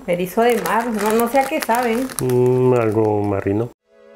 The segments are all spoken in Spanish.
Erizo de mar, no sé a qué saben. Algo marino.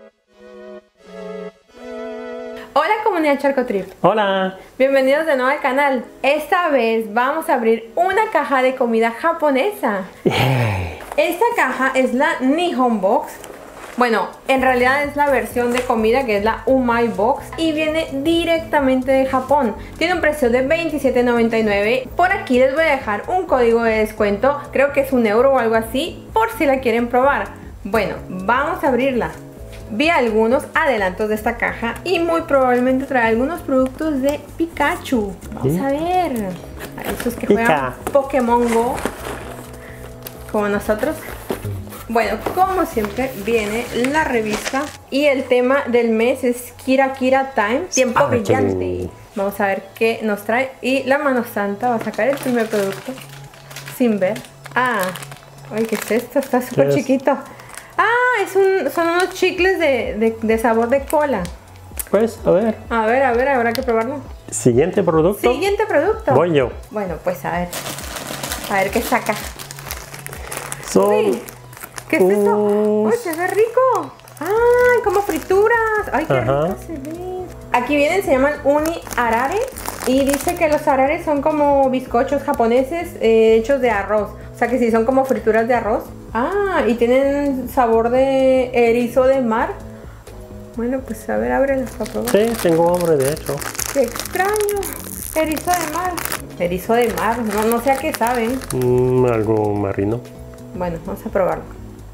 Hola comunidad Charcotrip. Hola. Bienvenidos de nuevo al canal. Esta vez vamos a abrir una caja de comida japonesa. Esta caja es la Nihon Box. Bueno, en realidad es la versión de comida que es la Umai Box y viene directamente de Japón. Tiene un precio de $27.99. Por aquí les voy a dejar un código de descuento, creo que es €1 o algo así, por si la quieren probar. Bueno, vamos a abrirla. Vi algunos adelantos de esta caja y muy probablemente trae algunos productos de Pikachu. Vamos a ver. A estos que juegan Pokémon Go como nosotros. Bueno, como siempre viene la revista y el tema del mes es Kira Kira Time, tiempo brillante. Vamos a ver qué nos trae. Y la mano santa va a sacar el primer producto sin ver. Ay, ¿qué es esto? Está súper chiquito. Son unos chicles de sabor de cola. Pues, a ver. A ver, habrá que probarlo. Siguiente producto. Siguiente producto. Voy yo. Bueno, pues a ver qué saca. Son... ¿Qué es eso? ¡Uy, se ve rico! ¡Ay, como frituras! ¡Ay, qué rico se ve! Aquí vienen, se llaman uni arare. Y dice que los arares son como bizcochos japoneses hechos de arroz. O sea que sí, son como frituras de arroz. Y tienen sabor de erizo de mar. Bueno, pues a ver, ábrelas para probar. Sí, tengo hambre de hecho. ¡Qué extraño! Erizo de mar. Erizo de mar, no sé a qué saben. Algo marino. Bueno, vamos a probarlo.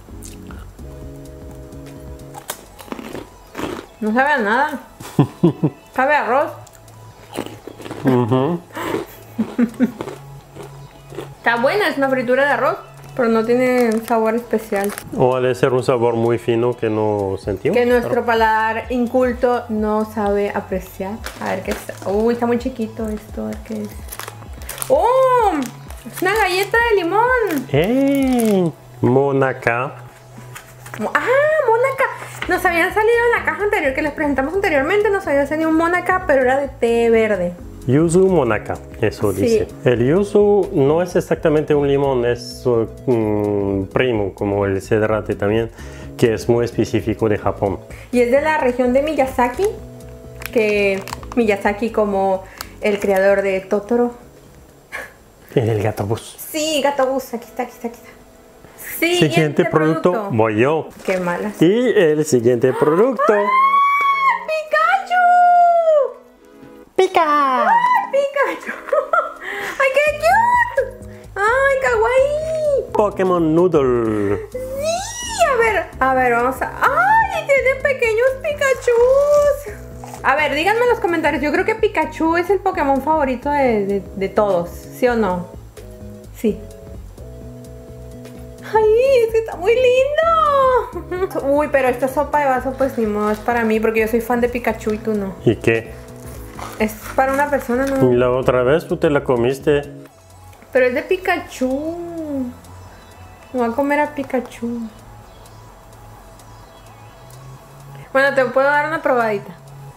No sabe a nada. Sabe a arroz. Está buena, es una fritura de arroz, pero no tiene un sabor especial. O ha de ser un sabor muy fino que no sentimos. Que nuestro paladar inculto no sabe apreciar. A ver qué está. Uy, está muy chiquito esto. A ver qué es. ¡Oh! Es una galleta de limón. Monaca. Monaca. Nos habían salido en la caja anterior que les presentamos anteriormente. Nos había salido un Monaca, pero era de té verde. Yuzu Monaca, eso dice. El yuzu no es exactamente un limón, es un primo, como el cedrate también, que es muy específico de Japón. Y es de la región de Miyazaki, que Miyazaki como el creador de Totoro. El gato bus. Sí, gato bus, aquí está. Siguiente producto, voy yo. Qué malas. Y el siguiente producto. ¡Pikachu! ¡Pikachu! ¡Ay, qué cute! ¡Ay, kawaii! Pokémon Noodle. Sí, a ver, vamos a... ¡Ay, tiene pequeños Pikachus! A ver, díganme en los comentarios. Yo creo que Pikachu es el Pokémon favorito de todos, ¿sí o no? Sí. ¡Ay, es que está muy lindo! Uy, pero esta sopa de vaso pues ni modo es para mí, porque yo soy fan de Pikachu y tú no. ¿Y qué? Es para una persona, ¿no? Y la otra vez tú te la comiste. Pero es de Pikachu. Me voy a comer a Pikachu. Bueno, te puedo dar una probadita.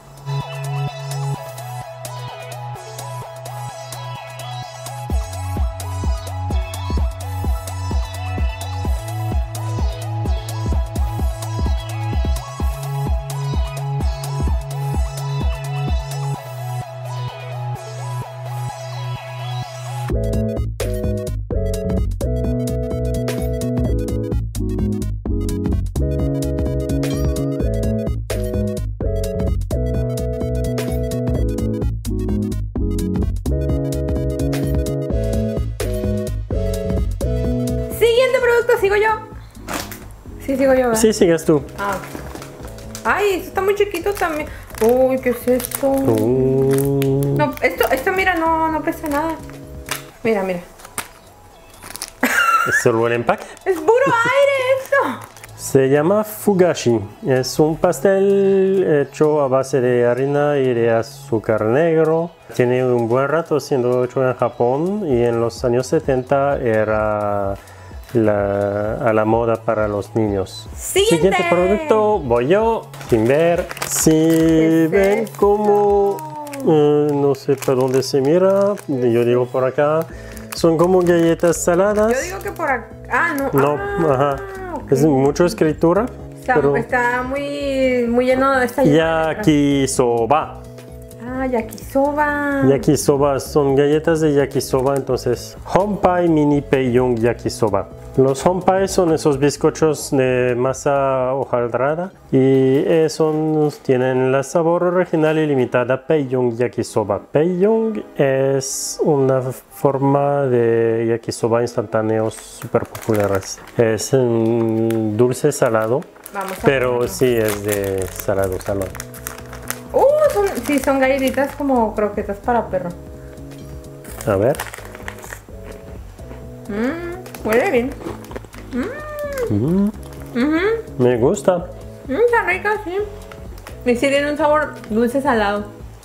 ¿Sigo yo? Sí, sigo yo, ¿verdad? Sí, sigues tú. Ay, esto está muy chiquito también. Uy, ¿qué es esto? No, esto mira, no pesa nada. Mira. ¿Es solo el empaque? Es puro aire esto. Se llama Fugashi. Es un pastel hecho a base de harina y de azúcar negro. Tiene un buen rato siendo hecho en Japón y en los años 70 era a la moda para los niños. Siguiente producto, voy yo, sin ver. Si ven como, no sé por dónde se mira, yo digo por acá, son como galletas saladas. Yo digo que por acá. Ah, no. No, ah, ajá. ok. Es mucha escritura. Pero Está muy lleno. Está lleno de letras. yakisoba. Ah, yakisoba. Yakisoba son galletas de yakisoba, entonces honpai mini peiyong yakisoba. Los honpai son esos bizcochos de masa hojaldrada y tienen el sabor original y limitada peiyong yakisoba. Peiyong es una forma de yakisoba instantáneos súper populares. Es dulce salado, pero probarlo. sí es de salado. Son galletitas como croquetas para perro. A ver. Huele bien. Me gusta. Está rica, sí. Y sí tiene un sabor dulce salado.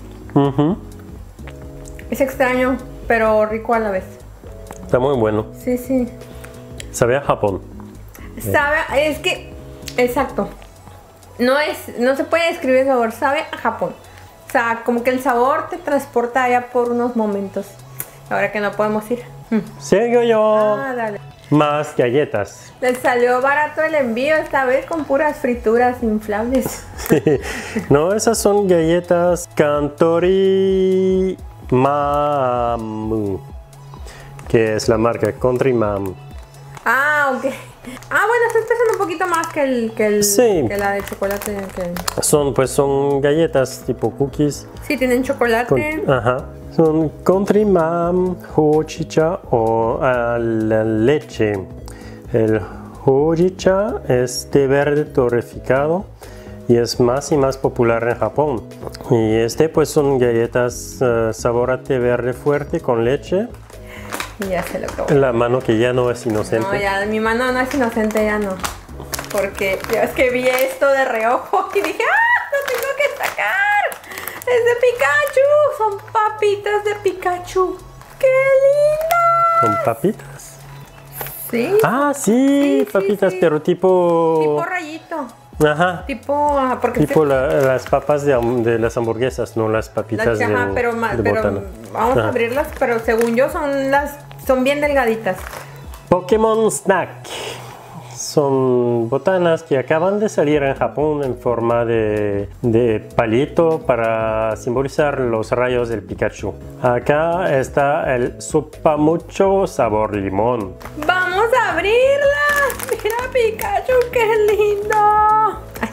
Es extraño, pero rico a la vez. Está muy bueno. Sí, sí. Sabe a Japón. Es que, exacto. No se puede describir el sabor, sabe a Japón. O sea, como que el sabor te transporta allá por unos momentos. Ahora que no podemos ir. Sigo yo. Ah, dale. Más galletas. Les salió barato el envío esta vez con puras frituras inflables. No, esas son galletas Cantori Mam, que es la marca Country Mam. Ah, ok. Ah, bueno, está pesando un poquito más Sí. que la de chocolate. Son galletas tipo cookies. Sí, tienen chocolate. Son Country Mam Hojicha o a la leche. El Hojicha es té verde torreficado y es más y más popular en Japón. Y pues son galletas sabor a té verde fuerte con leche. Y ya se lo acabó. La mano que ya no es inocente. No, ya mi mano no es inocente, ya no. Porque es que vi esto de reojo y dije, ¡ah! ¡Lo tengo que sacar! ¡Es de Pikachu! Son papitas de Pikachu. ¡Qué lindas! ¿Son papitas? Sí. Ah, sí, papitas, sí. pero Tipo rayito. Ajá. Tipo, las papas de las hamburguesas, no las papitas de botana. Vamos a abrirlas, pero según yo son bien delgaditas. Pokémon Snack. Son botanas que acaban de salir en Japón en forma de palito para simbolizar los rayos del Pikachu. Acá está el Supamucho sabor limón. ¡Vamos a abrirla! ¡Mira Pikachu, qué lindo! Ay,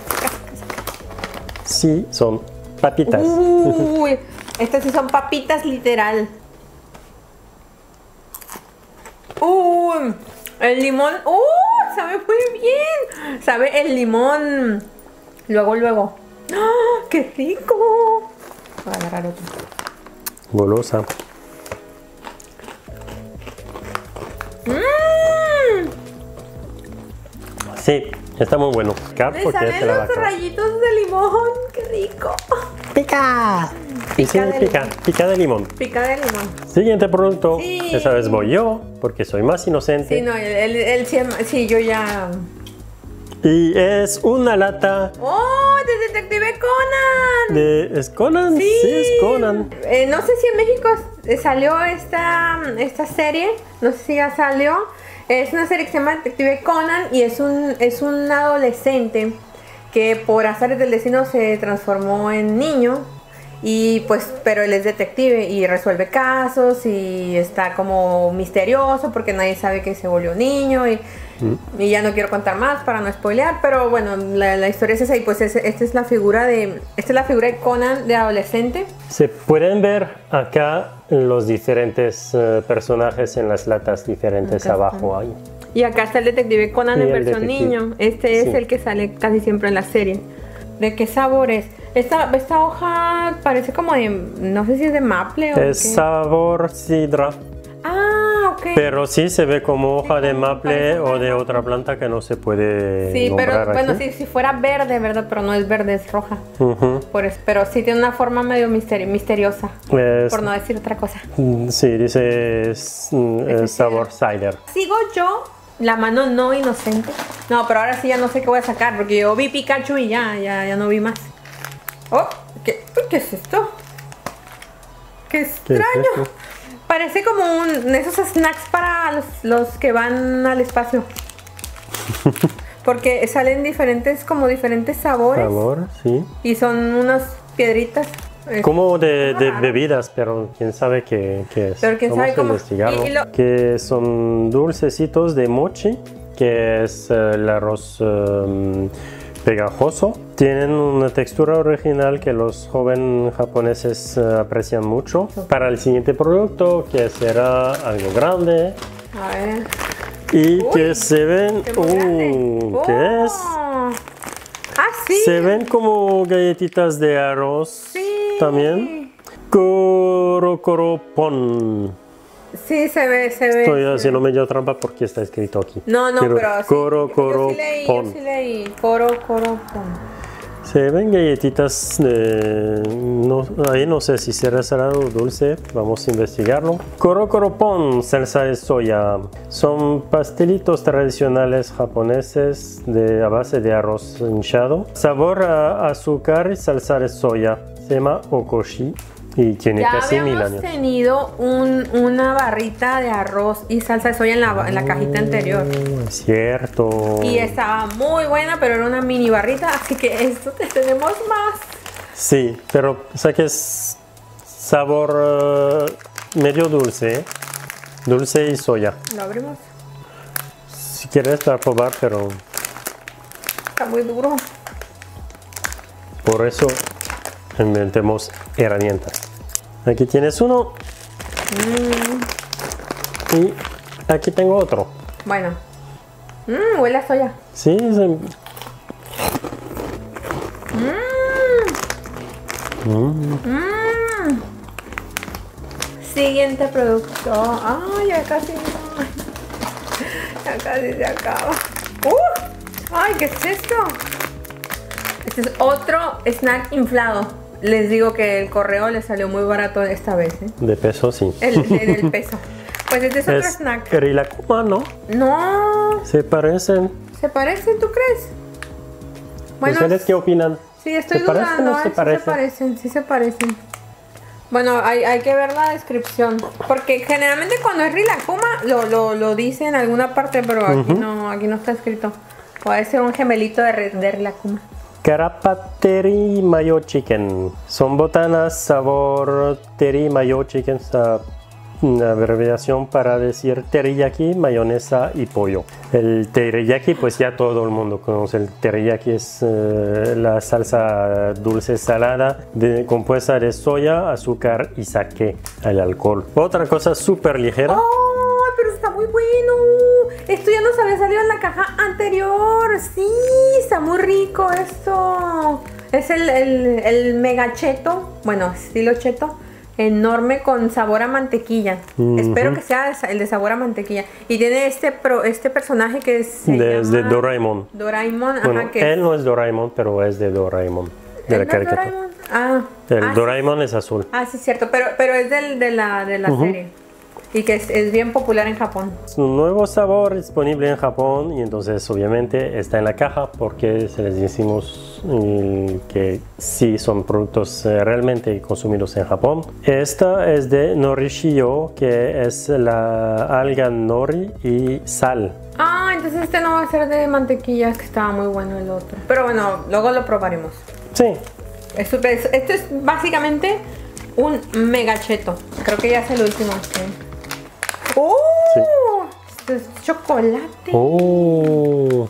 Sí, son papitas. Uy, estas sí son papitas literal. El limón, sabe muy bien. Sabe el limón. Luego. ¡Ah, qué rico! Voy a agarrar otro. Golosa. Sí, está muy bueno. Me salen los rayitos de limón, qué rico. ¡Pica! Pica de limón. Pica de limón. Siguiente producto. Sí. Esta vez voy yo, porque soy más inocente. Sí, no, sí, yo ya. Y es una lata. ¡Oh! ¡De Detective Conan! ¿Es Conan? Sí, es Conan. No sé si en México salió esta serie. No sé si ya salió. Es una serie que se llama Detective Conan y es un adolescente que por azares del destino se transformó en niño. Y pero él es detective y resuelve casos y está como misterioso porque nadie sabe que se volvió niño y ya no quiero contar más para no spoilear, pero bueno, la historia es esa y pues esta es la figura de Conan de adolescente. Se pueden ver acá los diferentes personajes en las latas diferentes Acá abajo ahí. Y acá está el detective Conan Y en el versión detective. niño. Este es Sí. el que sale casi siempre en la serie. ¿De qué sabor es? Esta hoja parece como de, no sé si es de maple o Es qué. sabor sidra, Ah, ok. pero sí se ve como hoja de como maple parece o hoja de de otra planta que no se puede Sí, pero nombrar bueno, aquí. si fuera verde, ¿verdad? Pero no es verde, es roja. Ujú. Pero sí tiene una forma medio misteriosa, Es- por no decir otra cosa. Sí, dice sabor cider. Sigo yo, la mano no inocente. No, pero ahora sí ya no sé qué voy a sacar, porque yo vi Pikachu y ya no vi más. Oh, ¿qué es esto? ¡Qué extraño! esto? Parece como esos snacks para los que van al espacio. Porque salen diferentes sabores. Sabor, sí. Y son unas piedritas. Como de bebidas, pero quién sabe qué es. Pero quién sabe cómo. Investigarlo. Que son dulcecitos de mochi, que es el arroz pegajoso. Tienen una textura original que los jóvenes japoneses aprecian mucho. Para el siguiente producto, que será algo grande. A ver. Y que se ven. ¿Qué es? Ah, sí. Se ven como galletitas de arroz. Sí. También. Corocoropon. Sí, se ve. Estoy haciendo medio trampa porque está escrito aquí. No, pero sí. Corocoropon. Yo sí leí. Corocoropon. Se ven galletitas ahí no sé si será salado o dulce, vamos a investigarlo. Corocoropon, salsa de soya. Son pastelitos tradicionales japoneses a base de arroz hinchado. Sabor a azúcar y salsa de soya. Se llama okoshi y tiene casi 1000 años. Ya habíamos tenido una barrita de arroz y salsa de soya en la cajita anterior. Es cierto. Y estaba muy buena, pero era una mini barrita, así que esto tenemos más. Sí, pero o sea que es sabor medio dulce. Dulce y soya. Lo abrimos. Si quieres para probar, pero Está muy duro. por eso inventemos herramientas. Aquí tienes uno. Y aquí tengo otro. Bueno. Huele a soya. Sí, Siguiente producto. Ay, ya casi se acaba. Ay, ¿qué es esto? Este es otro snack inflado. Les digo que el correo le salió muy barato esta vez, ¿eh? de peso, sí. El peso. Pues este es otro snack. Rilakkuma, ¿no? No. Se parecen. ¿Se parecen, tú crees? Bueno, ¿Ustedes qué opinan? sí, estoy ¿Se parecen dudando. o se parecen? Sí se parecen. Bueno, hay que ver la descripción. Porque generalmente cuando es Rilakkuma lo dice en alguna parte, pero aquí no está escrito. Puede ser un gemelito de Rilakkuma. Carapateri mayo chicken. Son botanas sabor teri mayo chicken. Una abreviación para decir teriyaki, mayonesa y pollo. El teriyaki, pues ya todo el mundo conoce. El teriyaki es la salsa dulce salada compuesta de soya, azúcar y sake, el alcohol. Otra cosa súper ligera. ¡Oh! Pero está muy bueno. Esto ya nos había salido en la caja anterior. Sí, está muy rico esto. Es el mega cheto, bueno, estilo cheto. Enorme con sabor a mantequilla. Espero que sea el de sabor a mantequilla. Y tiene este personaje que es de Doraemon. Doraemon, bueno, que él no es Doraemon, pero es de Doraemon. De la caricatura. El Doraemon es azul. Ah, sí, cierto. Pero es de la serie. Y que es bien popular en Japón. Es un nuevo sabor disponible en Japón y entonces obviamente está en la caja porque se les decimos que sí son productos realmente consumidos en Japón. Esta es de Norishiyo, que es la alga nori y sal. Ah, entonces este no va a ser de mantequilla, que estaba muy bueno el otro. Pero bueno, luego lo probaremos. Sí. Esto es básicamente un mega cheto. Creo que ya es el último. ¿Sí? ¡Oh! Sí. Esto es chocolate. ¡Oh!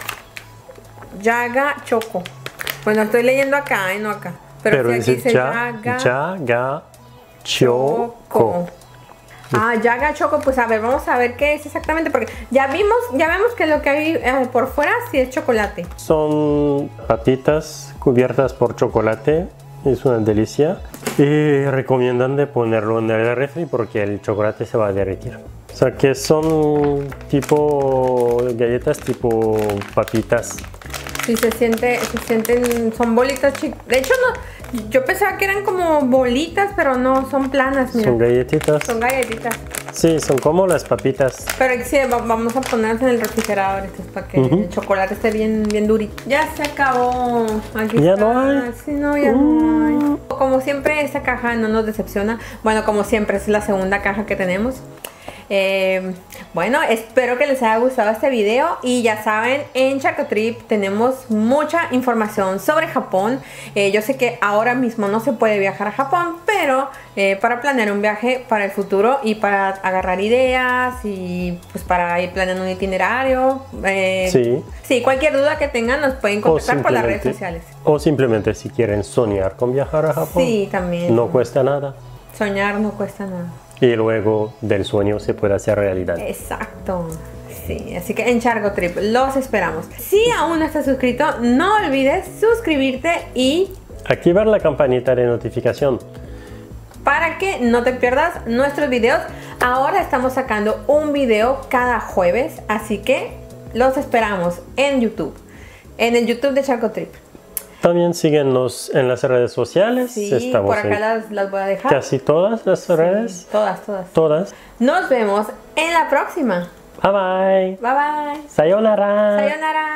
Yaga Choco. Bueno, estoy leyendo acá, no acá. Pero sí, aquí dice Yaga Choco. Ah, Yaga Choco, pues a ver, vamos a ver qué es exactamente, porque ya vemos que lo que hay por fuera sí es chocolate. Son patitas cubiertas por chocolate, es una delicia. Y recomiendan de ponerlo en el refri porque el chocolate se va a derretir. O sea que son tipo galletas, tipo papitas. Sí, se sienten, son bolitas chicas. De hecho, no, yo pensaba que eran como bolitas, pero no, son planas, mira. Son galletitas. Son galletitas. Sí, son como las papitas. Pero sí, vamos a ponerlas en el refrigerador estos para que el chocolate esté bien, bien durito. Ya se acabó. Aquí ¿Ya está. no hay? Sí, no, ya no hay. Como siempre, esta caja no nos decepciona. Bueno, como siempre, es la segunda caja que tenemos. Bueno, espero que les haya gustado este video y ya saben, en Charcotrip tenemos mucha información sobre Japón. Yo sé que ahora mismo no se puede viajar a Japón, pero para planear un viaje para el futuro y para agarrar ideas y pues para ir planeando un itinerario. Sí, cualquier duda que tengan nos pueden contactar por las redes sociales. O simplemente si quieren soñar con viajar a Japón. Sí, también. No cuesta nada. Soñar no cuesta nada. Y luego del sueño se puede hacer realidad. Exacto. Sí, así que en Charcotrip los esperamos. Si aún no estás suscrito, no olvides suscribirte y activar la campanita de notificación para que no te pierdas nuestros videos. Ahora estamos sacando un video cada jueves, así que los esperamos en YouTube, en el YouTube de Charcotrip. También síguenos en las redes sociales. Sí, estamos por acá las voy a dejar. Casi todas las redes. Todas. Nos vemos en la próxima. Bye bye. Bye bye. Sayonara. Sayonara.